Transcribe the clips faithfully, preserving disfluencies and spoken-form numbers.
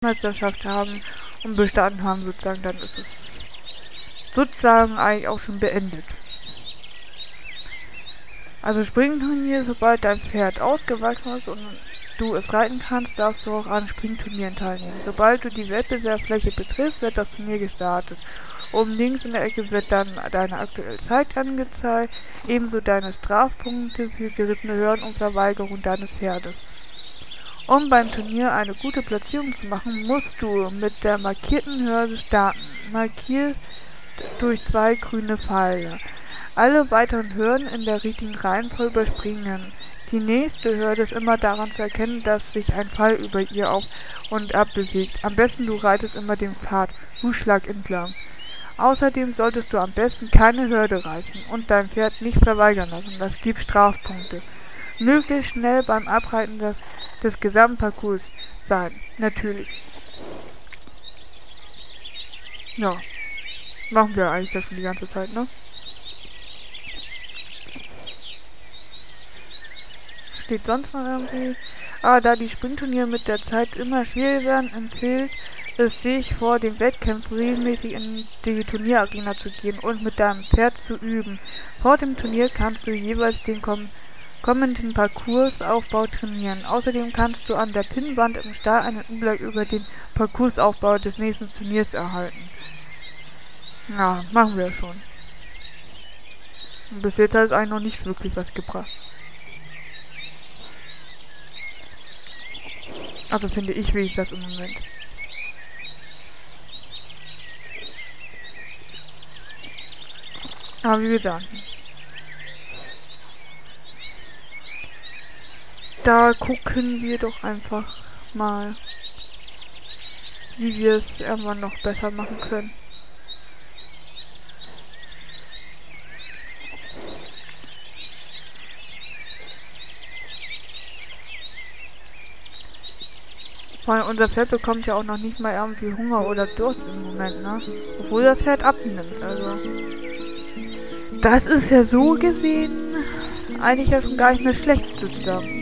Weltmeisterschaft haben und bestanden haben sozusagen, dann ist es sozusagen eigentlich auch schon beendet. Also Springturnier, sobald dein Pferd ausgewachsen ist und du es reiten kannst, darfst du auch an Springturnieren teilnehmen. Sobald du die Wettbewerbsfläche betrittst, wird das Turnier gestartet. Oben links in der Ecke wird dann deine aktuelle Zeit angezeigt, ebenso deine Strafpunkte für gerissene Hürden und Verweigerung deines Pferdes. Um beim Turnier eine gute Platzierung zu machen, musst du mit der markierten Hürde starten, markiert durch zwei grüne Pfeile. Alle weiteren Hürden in der richtigen Reihenfolge überspringen. Die nächste Hürde ist immer daran zu erkennen, dass sich ein Pfeil über ihr auf und ab bewegt. Am besten du reitest immer den Pfad Hufschlag entlang. Außerdem solltest du am besten keine Hürde reißen und dein Pferd nicht verweigern lassen. Das gibt Strafpunkte. Möglichst schnell beim Abreiten des, des gesamten Parcours sein. Natürlich. Ja. Machen wir eigentlich ja schon die ganze Zeit, ne? Steht sonst noch irgendwie? Ah, da die Springturniere mit der Zeit immer schwieriger werden, empfiehlt es sich vor den Wettkämpfen regelmäßig in die Turnierarena zu gehen und mit deinem Pferd zu üben. Vor dem Turnier kannst du jeweils den kom kommenden Parcoursaufbau trainieren. Außerdem kannst du an der Pinnwand im Stall einen Überblick über den Parcoursaufbau des nächsten Turniers erhalten. Ja, machen wir schon. Und bis jetzt hat es eigentlich noch nicht wirklich was gebracht. Also finde ich, wie ich das im Moment. Aber wie gesagt, da gucken wir doch einfach mal, wie wir es irgendwann noch besser machen können. Weil unser Pferd bekommt ja auch noch nicht mal irgendwie Hunger oder Durst im Moment, ne? Obwohl das Pferd abnimmt, also. Das ist ja so gesehen eigentlich ja schon gar nicht mehr schlecht sozusagen.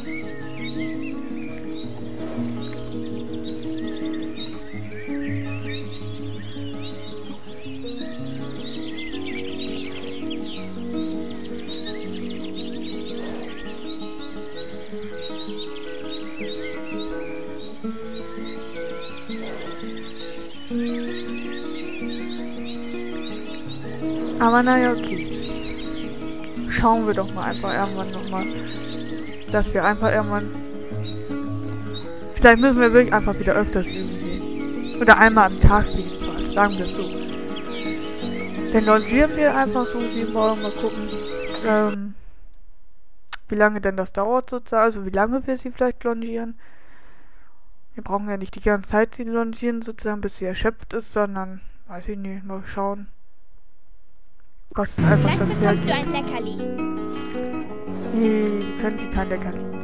Aber naja, okay. Schauen wir doch mal einfach irgendwann nochmal, dass wir einfach irgendwann... Vielleicht müssen wir wirklich einfach wieder öfters üben gehen. Oder einmal am Tag jedenfalls, sagen wir es so. Dann longieren wir einfach so sieben Morgen, mal gucken, ähm, wie lange denn das dauert sozusagen, also wie lange wir sie vielleicht longieren. Wir brauchen ja nicht die ganze Zeit sie longieren, sozusagen, bis sie erschöpft ist, sondern, weiß ich nicht, mal schauen. Kostet einfach Gleich das bekommst Pferd. du ein Leckerli. Nee, können sie kein Leckerli geben.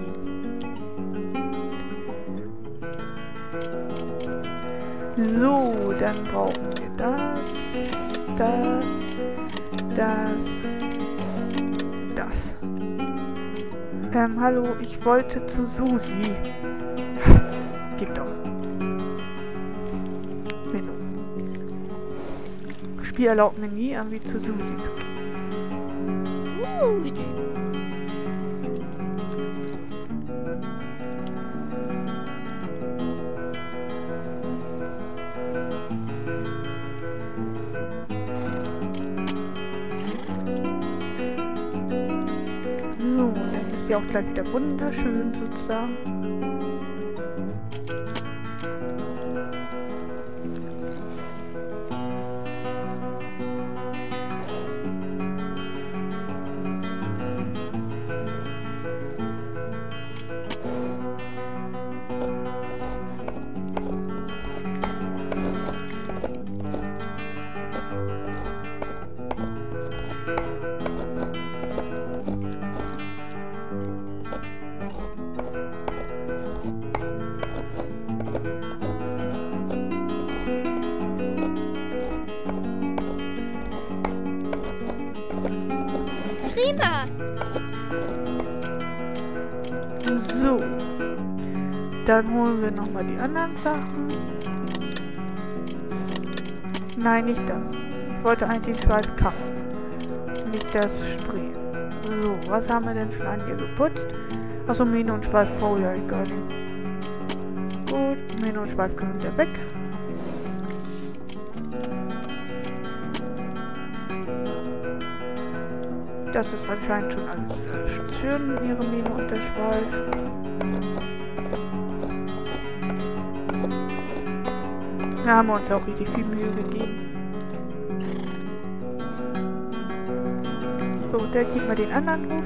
So, dann brauchen wir das, das, das, das. Ähm, hallo, ich wollte zu Susi. Gib doch. Menü. Spiel erlaubt mir nie, irgendwie zu Susi zu gehen. Gut. So, dann ist sie auch gleich wieder wunderschön sozusagen. Prima. So. dann holen wir nochmal die anderen Sachen. Nein, nicht das. Ich wollte eigentlich den Schweifkamm. Nicht das Spray. So, was haben wir denn schon an dir geputzt? Achso, Mähne und Schweif brauche ich eigentlich gar nicht. Gut, Mähne und Schweif können wieder weg. Das ist anscheinend schon alles äh, schön, ihre Mähne und der Schweif. Da haben wir uns auch richtig viel Mühe gegeben. So, der gibt mal den anderen Ruf.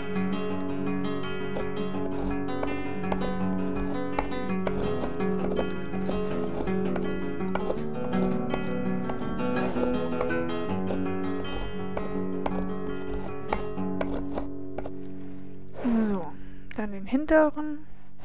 So, dann den hinteren.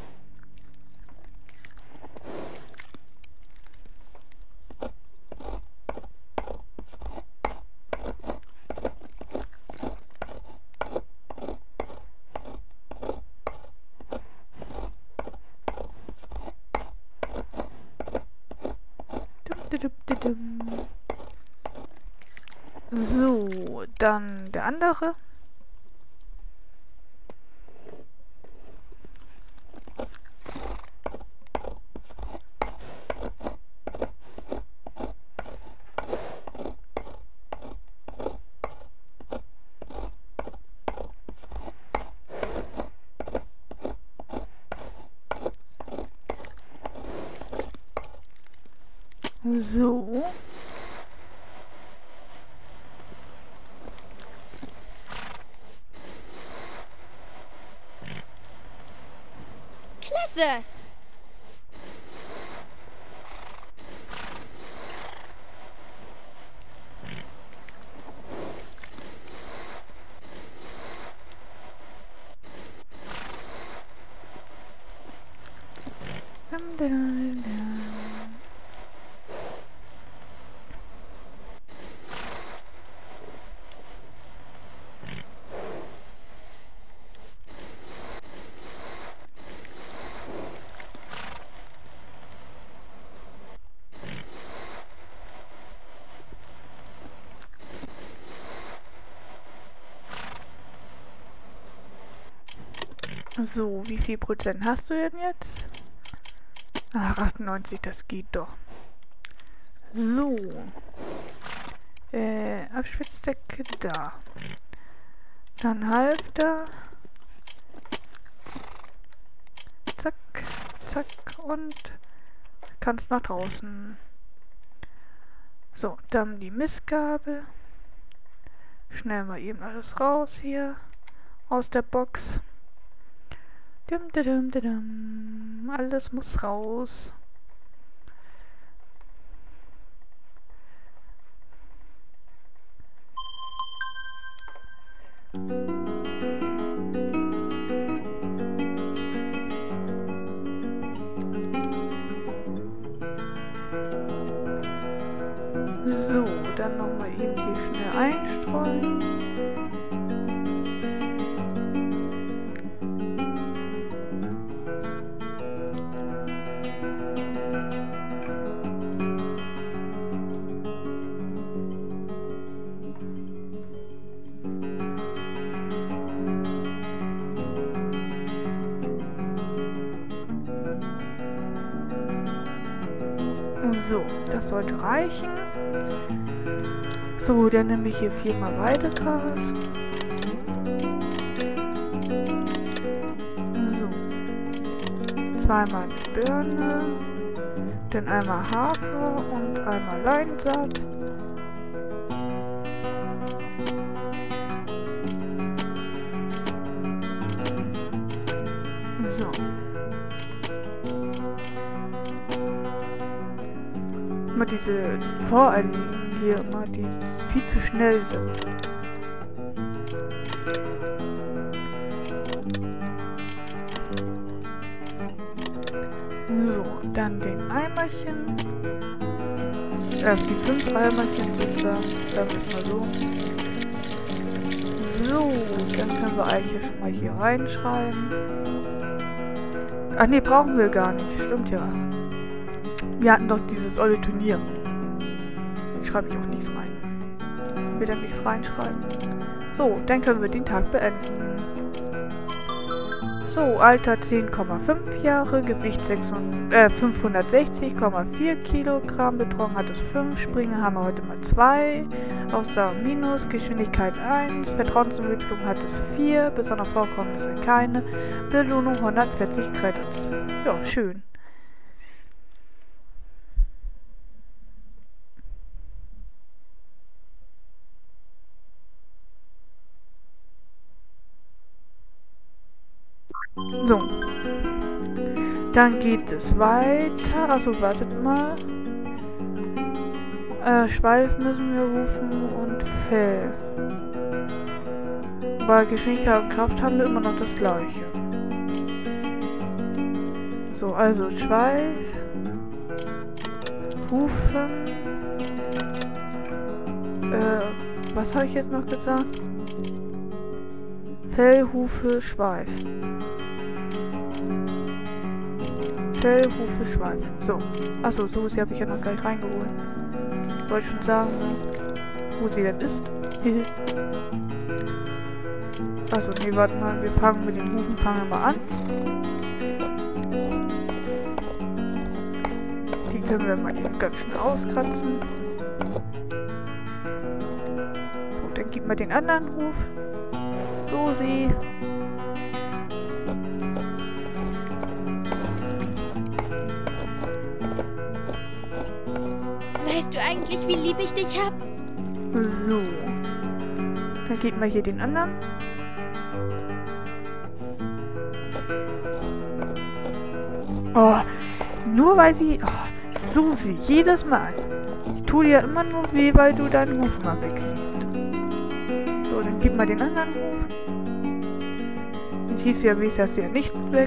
So, dann der andere. So. Klasse! Dum, dum, dum. So, wie viel Prozent hast du denn jetzt? Ach, achtundneunzig, das geht doch. So. Äh, Abschwitzdecke da. Dann Halfter. Zack, zack und kannst nach draußen. So, dann die Mistgabel. Schnell mal eben alles raus hier aus der Box. Dum, dum, dum, dum. Alles muss raus. So, dann nochmal eben hier schnell einstreuen. So, das sollte reichen. So, dann nehme ich hier viermal Weidegras. So. Zweimal Birne. Dann einmal Hafer und einmal Leinsaat. So. Immer diese Voranliegen hier, immer die viel zu schnell sind. So, dann den Eimerchen. Erst die fünf Eimerchen sozusagen, sagen wir es mal so. So, dann können wir eigentlich schon mal hier reinschreiben. Ach nee, brauchen wir gar nicht. Stimmt ja. Wir hatten doch dieses olle Turnier. Schreibe ich auch nichts rein. Wieder nichts reinschreiben. So, dann können wir den Tag beenden. So, Alter zehn Komma fünf Jahre, Gewicht sechshundert, äh, fünfhundertsechzig Komma vier Kilogramm, Betreuung hat es fünf, Springen haben wir heute mal zwei, Ausdauer minus, Geschwindigkeit eins, Vertrauensentwicklung hat es vier, besondere Vorkommnisse keine, Belohnung hundertvierzig Credits. Ja, schön. So. Dann geht es weiter. Also wartet mal. Äh, Schweif müssen wir rufen und Fell. Bei Geschwindigkeit und Kraft haben wir immer noch das gleiche. So, also Schweif. Rufen. Äh, was habe ich jetzt noch gesagt? Fell, Hufe, Schweif. Fell, Hufe, Schweif. So. Achso, Susi habe ich ja noch gleich reingeholt. Ich wollte schon sagen, wo sie denn ist. Achso, nee, warte mal. Wir fangen mit den Hufen fangen wir mal an. Die können wir mal eben ganz schnell auskratzen. So, dann gib mal den anderen Huf. Susi. Weißt du eigentlich, wie lieb ich dich hab? So. Dann gib mal hier den anderen. Oh, nur weil sie... Oh, Susi, jedes Mal. Ich tue dir immer nur weh, weil du deinen Huf mal wegziehst. So, dann gib mal den anderen Huf. Dann ziehst du ja wenigstens ja nicht weg.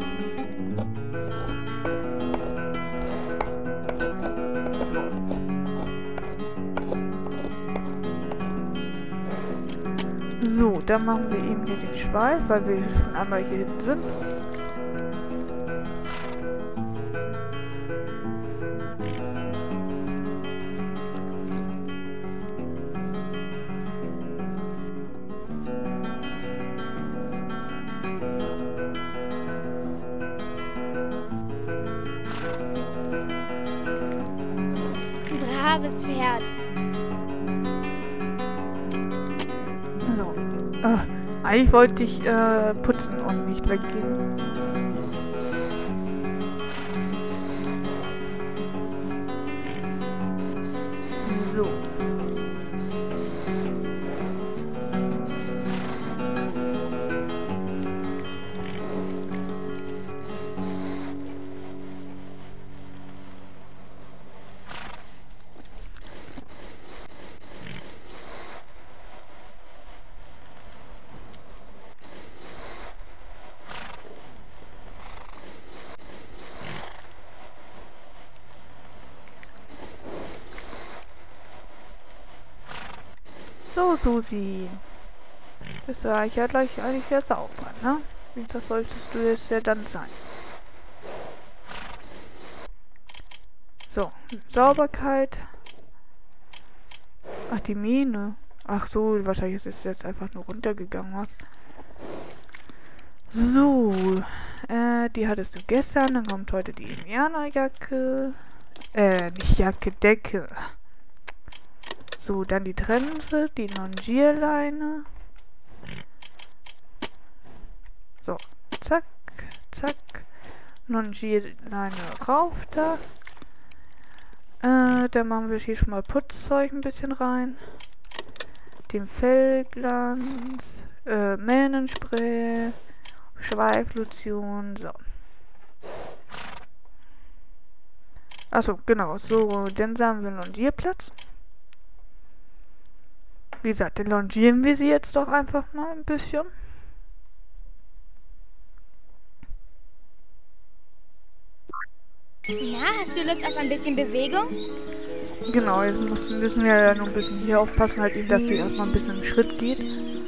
So, dann machen wir eben hier den Schweif, weil wir schon einmal hier hinten sind. Braves Pferd. So. Äh, eigentlich wollte ich äh, putzen und nicht weggehen. So. So, Susi. Bist du eigentlich ja gleich eigentlich sehr sauber, ne? Das solltest du jetzt ja dann sein. So, Sauberkeit. Ach, die Mähne. Ach so, wahrscheinlich ist es jetzt einfach nur runtergegangen, was? So, äh, die hattest du gestern. Dann kommt heute die Indianerjacke. Äh, nicht Jacke, Decke. So, dann die Trense, die Longierleine. So, zack, zack. Longierleine rauf da. Äh, dann machen wir hier schon mal Putzzeug ein bisschen rein. Den Fellglanz, äh, Mähnenspray, Schweiflotion, so. Achso, genau, so, dann sagen wir Longierplatz. Wie gesagt, dann longieren wir sie jetzt doch einfach mal ein bisschen. Na, hast du Lust auf ein bisschen Bewegung? Genau, jetzt müssen, müssen wir ja noch ein bisschen hier aufpassen, halt eben, dass sie erstmal ein bisschen im Schritt geht.